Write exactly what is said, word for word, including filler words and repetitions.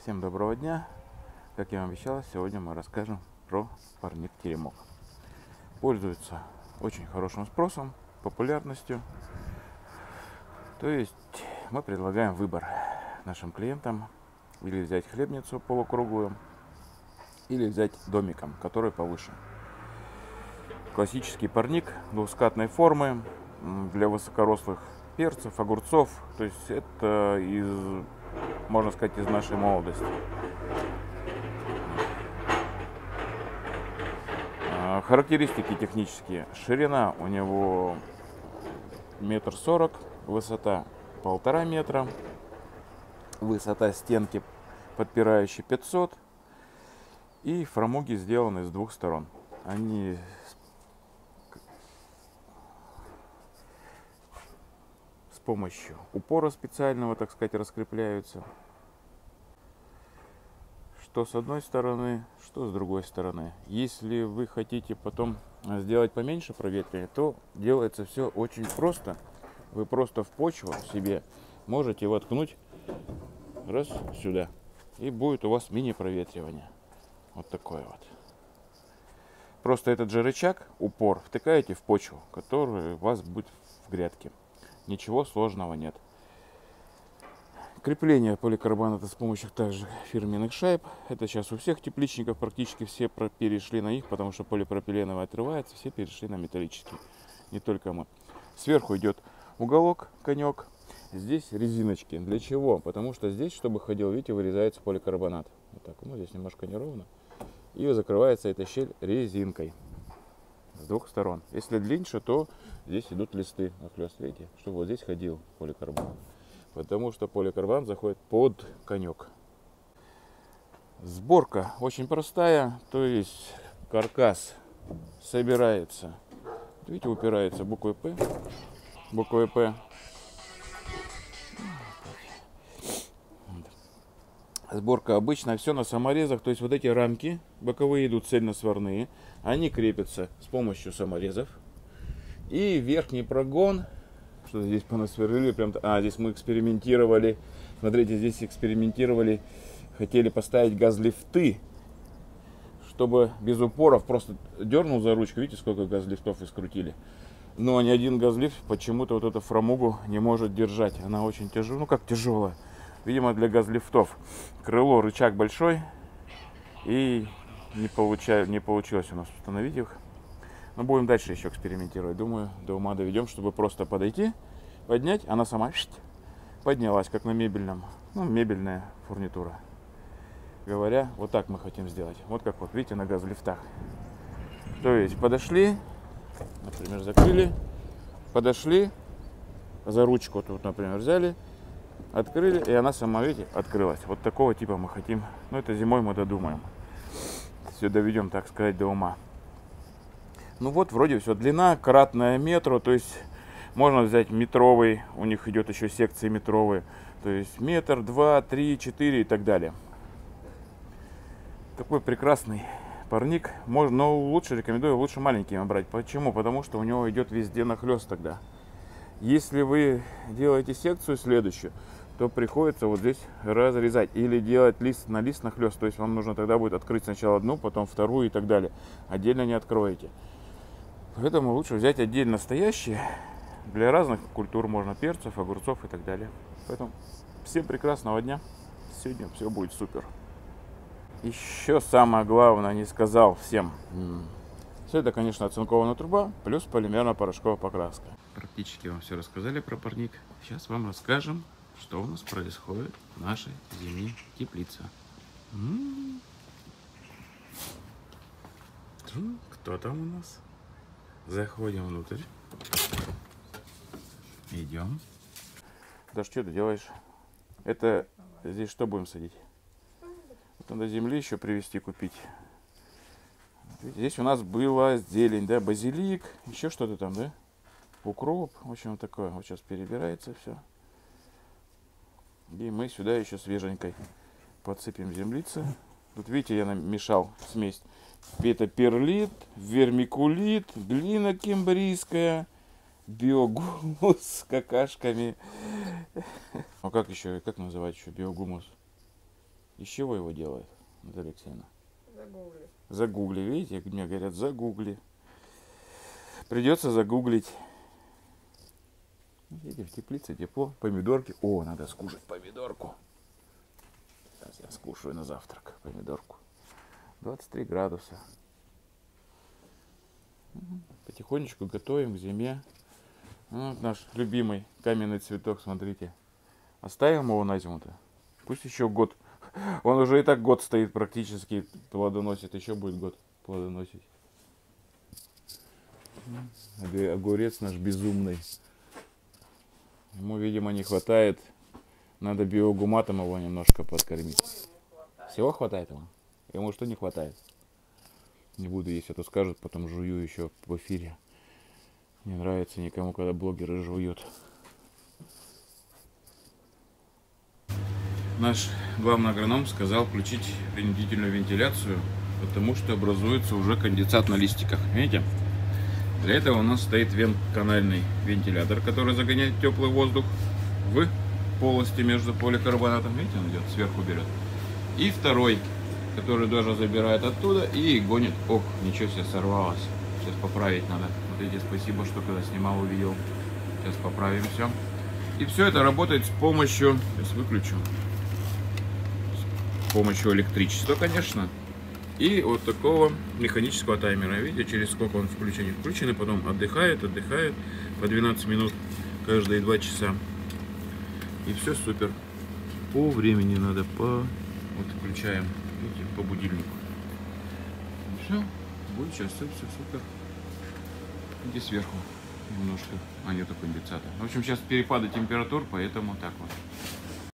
Всем доброго дня! Как я вам обещал, сегодня мы расскажем про парник Теремок. Пользуется очень хорошим спросом, популярностью. То есть мы предлагаем выбор нашим клиентам: или взять хлебницу полукруглую, или взять домиком, который повыше. Классический парник двускатной формы для высокорослых перцев, огурцов. То есть это из, можно сказать, из нашей молодости. Характеристики технические: ширина у него метр сорок, высота полтора метра, высота стенки подпирающей пятьсот, и фрамуги сделаны с двух сторон. Они с помощью упора специального, так сказать, раскрепляются. Что с одной стороны, что с другой стороны. Если вы хотите потом сделать поменьше проветривания, то делается все очень просто. Вы просто в почву себе можете воткнуть раз сюда, и будет у вас мини-проветривание. Вот такое вот. Просто этот же рычаг, упор, втыкаете в почву, который у вас будет в грядке. Ничего сложного нет. Крепление поликарбоната с помощью также фирменных шайб. Это сейчас у всех тепличников практически все перешли на них, потому что полипропиленовый отрывается, все перешли на металлический. Не только мы. Сверху идет уголок, конек. Здесь резиночки. Для чего? Потому что здесь, чтобы ходил, видите, вырезается поликарбонат. Вот так, ну здесь немножко неровно. И закрывается эта щель резинкой с двух сторон. Если длиннее, то здесь идут листы нахлёст, видите, чтобы вот здесь ходил поликарбонат. Потому что поликарбонат заходит под конек. Сборка очень простая, то есть каркас собирается, видите, упирается буквой П, буквой П. Сборка обычно все на саморезах, то есть вот эти рамки боковые идут цельносварные, они крепятся с помощью саморезов. И верхний прогон, что здесь понасверлили, прям, а здесь мы экспериментировали, смотрите, здесь экспериментировали, хотели поставить газлифты, чтобы без упоров, просто дернул за ручку, видите, сколько газлифтов искрутили. Но ни один газлифт почему-то вот эту фрамугу не может держать, она очень тяжелая, ну как тяжелая, видимо для газлифтов. Крыло, рычаг большой, и не, получа... не получилось у нас установить их. Но будем дальше еще экспериментировать. Думаю, до ума доведем, чтобы просто подойти, поднять, она сама поднялась, как на мебельном. Ну, мебельная фурнитура. Говоря, вот так мы хотим сделать. Вот как вот, видите, на газлифтах. То есть подошли, например, закрыли, подошли, за ручку тут, например, взяли, открыли, и она сама, видите, открылась. Вот такого типа мы хотим. Ну, это зимой мы додумаем. Все доведем, так сказать, до ума. Ну вот, вроде все. Длина кратная метру, то есть можно взять метровый, у них идет еще секции метровые, то есть метр, два, три, четыре и так далее. Такой прекрасный парник. Можно, но лучше рекомендую лучше маленький брать. Почему? Потому что у него идет везде нахлест тогда. Если вы делаете секцию следующую, то приходится вот здесь разрезать или делать лист на лист нахлест. То есть вам нужно тогда будет открыть сначала одну, потом вторую и так далее. Отдельно не откроете. Поэтому лучше взять отдельно стоящие. Для разных культур можно, перцев, огурцов и так далее. Поэтому всем прекрасного дня. Сегодня все будет супер. Еще самое главное не сказал всем. Все это, конечно, оцинкованная труба плюс полимерно-порошковая покраска. Практически вам все рассказали про парник. Сейчас вам расскажем, что у нас происходит в нашей зимней теплице. М-м-м. Кто там у нас? Заходим внутрь. Идем. Да что ты делаешь? Это здесь что будем садить? Вот надо земли еще привезти, купить. Здесь у нас была зелень, да, базилик, еще что-то там, да? Укроп, в общем, вот такое. Вот сейчас перебирается все. И мы сюда еще свеженькой подсыпем землицы. Тут, видите, я намешал смесь. Это перлит, вермикулит, глина кембрийская, биогумус с какашками. А как еще, как называть еще биогумус? Из чего его делают, Наталья Алексеевна? Загугли. Загугли, видите, мне говорят, загугли. Придется загуглить. Видите, в теплице тепло, помидорки. О, надо скушать помидорку. Сейчас я скушаю на завтрак помидорку. двадцать три градуса. Потихонечку готовим к зиме. Вот наш любимый каменный цветок, смотрите. Оставим его на зиму-то. Пусть еще год. Он уже и так год стоит практически, плодоносит. Еще будет год плодоносить. Огурец наш безумный. Ему, видимо, не хватает. Надо биогуматом его немножко подкормить. Всего хватает ему? Ему что не хватает? Не буду есть, а то скажут, потом жую еще в эфире. Не нравится никому, когда блогеры жуют. Наш главный агроном сказал включить принудительную вентиляцию, потому что образуется уже конденсат на листиках. Видите? Для этого у нас стоит вент-канальный вентилятор, который загоняет теплый воздух в полости между поликарбонатом. Видите, он идет, сверху берет. И второй, который даже забирает оттуда и гонит. Ох, ничего себе, сорвалось. Сейчас поправить надо. Смотрите, спасибо, что когда снимал, увидел. Сейчас поправим все. И все это работает с помощью, сейчас выключу, с помощью электричества, конечно. И вот такого механического таймера. Видите, через сколько он включен. Включен, и потом отдыхает, отдыхает по двенадцать минут каждые два часа. И все супер. По времени надо, по... Вот включаем, видите, по будильнику. И все, будет сейчас все, все супер. Видите, сверху немножко, а нету конденсата. В общем, сейчас перепады температур, поэтому так вот.